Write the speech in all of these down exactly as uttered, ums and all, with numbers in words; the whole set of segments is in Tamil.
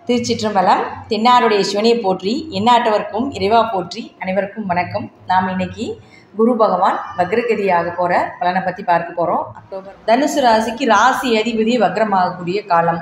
திருச்சிற்றம்பலம். தென்னாடுடைய சிவனை போற்றி, எந்நாட்டவர்க்கும் இறைவா போற்றி. அனைவருக்கும் வணக்கம். நாம் இன்னைக்கு குரு பகவான் வக்ரகதியாக போகிற பலனை பற்றி பார்க்க போகிறோம். அக்டோபர் தனுசு ராசிக்கு ராசி அதிபதி வக்ரமாகக்கூடிய காலம்.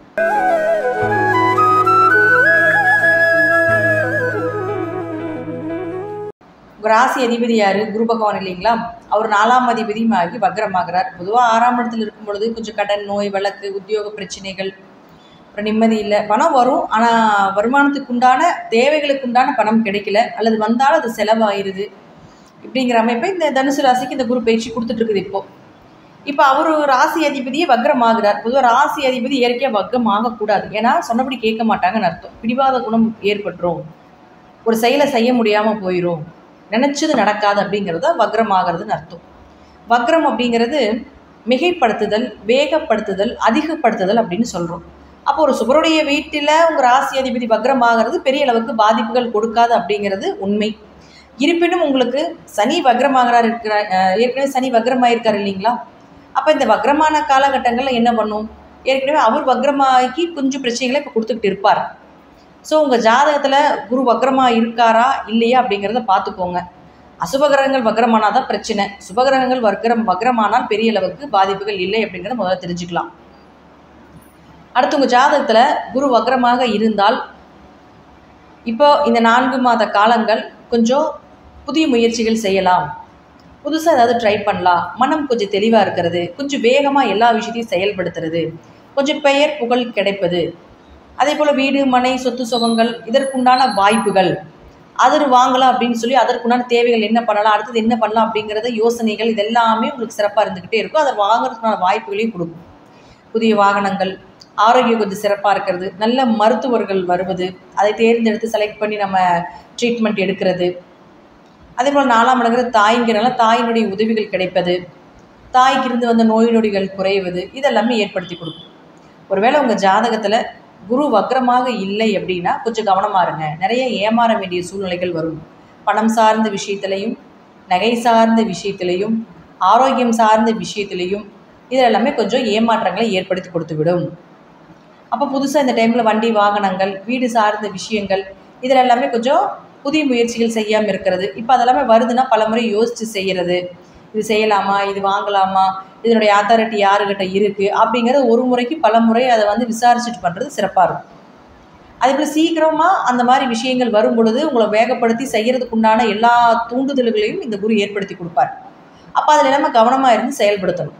ராசி அதிபதி யார்? குரு பகவான் இல்லைங்களா? அவர் நாலாம் அதிபதியும் ஆகி வக்ரமாகிறார். பொதுவாக ஆறாம் இடத்தில் இருக்கும் பொழுது கொஞ்சம் கடன், நோய், வழக்கு, உத்தியோக பிரச்சனைகள், அப்புறம் நிம்மதி இல்லை. பணம் வரும், ஆனால் வருமானத்துக்கு உண்டான தேவைகளுக்கு உண்டான பணம் கிடைக்கல, அல்லது வந்தாலும் அது செலவாயிருது. இப்படிங்கிற அமைப்பை இந்த தனுசு ராசிக்கு இந்த குரு பயிற்சி கொடுத்துட்ருக்குது. இப்போது இப்போ அவர் ராசி அதிபதியே வக்ரமாகிறார். பொதுவாக ராசி அதிபதி இயற்கையாக வக்ரம் ஆகக்கூடாது. ஏன்னா சொன்னபடி கேட்க மாட்டாங்கன்னு அர்த்தம். பிடிவாத குணம் ஏற்பட்டுரும், ஒரு செயலை செய்ய முடியாமல் போயிடும், நினச்சது நடக்காது அப்படிங்கிறத வக்ரம் ஆகிறதுன்னு அர்த்தம். வக்ரம் அப்படிங்கிறது மிகைப்படுத்துதல், வேகப்படுத்துதல், அதிகப்படுத்துதல் அப்படின்னு சொல்கிறோம். அப்போ ஒரு சுபருடைய வீட்டில் உங்கள் ராசி அதிபதி வக்ரம் ஆகிறது பெரிய அளவுக்கு பாதிப்புகள் கொடுக்காது அப்படிங்கிறது உண்மை. இருப்பினும் உங்களுக்கு சனி வக்ரமாகிறார் இருக்கிற ஏற்கனவே சனி வக்ரமாயிருக்கார் இல்லைங்களா? அப்போ இந்த வக்ரமான காலகட்டங்களில் என்ன பண்ணும்? ஏற்கனவே அவர் வக்ரமாகி கொஞ்சம் பிரச்சனைகளை இப்போ கொடுத்துக்கிட்டு இருப்பார். ஸோ உங்கள் ஜாதகத்தில் குரு வக்ரமாக இருக்காரா இல்லையா அப்படிங்கிறத பார்த்துக்கோங்க. அசுபகிரகங்கள் வக்ரமானால் தான் பிரச்சனை. சுபகிரகங்கள் வக்ரம் வக்ரமானால் பெரிய அளவுக்கு பாதிப்புகள் இல்லை அப்படிங்கிறத முதல்ல தெரிஞ்சுக்கலாம். அடுத்து உங்கள் ஜாதகத்தில் குரு வக்ரமாக இருந்தால் இப்போ இந்த நான்கு மாத காலங்கள் கொஞ்சம் புதிய முயற்சிகள் செய்யலாம், புதுசாக ஏதாவது ட்ரை பண்ணலாம், மனம் கொஞ்சம் தெளிவாக இருக்கிறது, கொஞ்சம் வேகமாக எல்லா விஷயத்தையும் செயல்படுத்துறது, கொஞ்சம் பெயர் புகழ் கிடைப்பது, அதே போல் வீடு மனை சொத்து சுகங்கள் இதற்குண்டான வாய்ப்புகள், அது வாங்கலாம் அப்படின்னு சொல்லி அதற்குண்டான தேவைகள் என்ன பண்ணலாம், அடுத்தது என்ன பண்ணலாம் அப்படிங்கிறத யோசனைகள் இதெல்லாமே உங்களுக்கு சிறப்பாக இருந்துக்கிட்டே இருக்கும். அதை வாங்குறதுக்கான வாய்ப்புகளையும் கொடுக்கும். புதிய வாகனங்கள், ஆரோக்கியம் கொஞ்சம் சிறப்பாக இருக்கிறது, நல்ல மருத்துவர்கள் வருவது, அதை தேர்ந்தெடுத்து செலக்ட் பண்ணி நம்ம ட்ரீட்மெண்ட் எடுக்கிறது. அதே போல் நாலாம் இடங்கிற தாய்ங்கிறனால தாயினுடைய உதவிகள் கிடைப்பது, தாய்க்கு இருந்து வந்த நோய் நொடிகள் குறைவது, இதெல்லாமே ஏற்படுத்தி கொடுக்கும். ஒருவேளை உங்கள் ஜாதகத்தில் குரு வக்ரமாக இல்லை அப்படின்னா கொஞ்சம் கவனமாக இருங்க. நிறைய ஏமாற வேண்டிய சூழ்நிலைகள் வரும். பணம் சார்ந்த விஷயத்திலையும், நகை சார்ந்த விஷயத்திலையும், ஆரோக்கியம் சார்ந்த விஷயத்திலையும் இதெல்லாமே கொஞ்சம் ஏமாற்றங்களை ஏற்படுத்தி கொடுத்துவிடும். அப்போ புதுசாக இந்த டைமில் வண்டி வாகனங்கள், வீடு சார்ந்த விஷயங்கள் இதில் எல்லாமே கொஞ்சம் புதிய முயற்சிகள் செய்யாமல் இருக்கிறது. இப்போ அதெல்லாமே வருதுன்னா பல முறை யோசித்து செய்கிறது. இது செய்யலாமா, இது வாங்கலாமா, இதனுடைய அத்தாரிட்டி யாருக்கிட்ட இருக்குது அப்படிங்கிறது ஒரு முறைக்கு பல முறை அதை வந்து விசாரிச்சுட்டு பண்ணுறது சிறப்பாக இருக்கும். அதேபோல் சீக்கிரமாக அந்த மாதிரி விஷயங்கள் வரும் பொழுது உங்களை வேகப்படுத்தி செய்கிறதுக்கு உண்டான எல்லா தூண்டுதல்களையும் இந்த குரு ஏற்படுத்தி கொடுப்பார். அப்போ அதில் எல்லாமே கவனமாக இருந்து செயல்படுத்தணும்.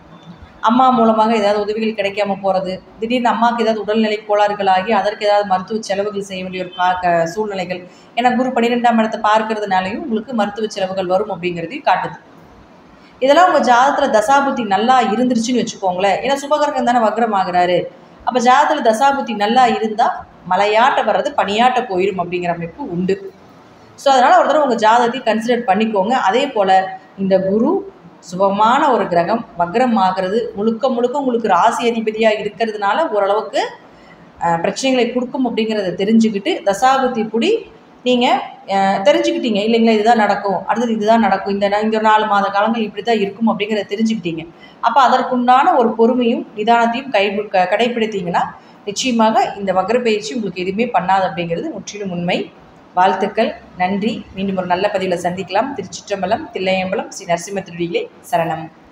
அம்மா மூலமாக ஏதாவது உதவிகள் கிடைக்காம போகிறது, திடீர்னு அம்மாவுக்கு ஏதாவது உடல்நிலை கோளாறுகள் ஆகி அதற்கு ஏதாவது மருத்துவ செலவுகள் செய்ய வேண்டிய ஒரு கா சூழ்நிலைகள், ஏன்னா குரு பன்னிரெண்டாம் இடத்தை பார்க்கறதுனாலையும் உங்களுக்கு மருத்துவ செலவுகள் வரும் அப்படிங்கிறதையும் காட்டுது. இதெல்லாம் உங்கள் ஜாதகத்தில் தசாபுத்தி நல்லா இருந்துருச்சுன்னு வச்சுக்கோங்களேன். ஏன்னா சுபகிரகம் தானே வக்ரம் ஆகிறாரு. அப்போ ஜாதகத்தில் தசாபுத்தி நல்லா இருந்தால் மலையாட்ட வர்றது பனியாட்ட போயிடும் அப்படிங்கிற அமைப்பு உண்டு. ஸோ அதனால் ஒரு தடவை உங்கள் ஜாதகத்தை கன்சிடர் பண்ணிக்கோங்க. அதே போல் இந்த குரு சுபமான ஒரு கிரகம் வக்ரம் ஆகிறது முழுக்க முழுக்க உங்களுக்கு ராசி அதிபதியாக இருக்கிறதுனால ஓரளவுக்கு பிரச்சனைகளை கொடுக்கும் அப்படிங்கிறத தெரிஞ்சுக்கிட்டு தசாபுத்தி கூடி நீங்கள் தெரிஞ்சுக்கிட்டீங்க இல்லைங்களா? இதுதான் நடக்கும், அடுத்தது இதுதான் நடக்கும், இந்த இந்த ஒரு நாலு மாத காலங்கள் இப்படி தான் இருக்கும் அப்படிங்கிறத தெரிஞ்சுக்கிட்டீங்க. அப்போ அதற்குண்டான ஒரு பொறுமையும் நிதானத்தையும் கை கடைப்பிடித்தீங்கன்னா நிச்சயமாக இந்த வக்ர பயிற்சி உங்களுக்கு எதுவுமே பண்ணாது அப்படிங்கிறது முற்றிலும் உண்மை. வாழ்த்துக்கள், நன்றி. மீண்டும் ஒரு நல்ல பதிவில் சந்திக்கலாம். திருச்சிற்றம்பலம், தில்லையம்பலம், ஸ்ரீ நரசிம்ம திருடிகளே சரணம்.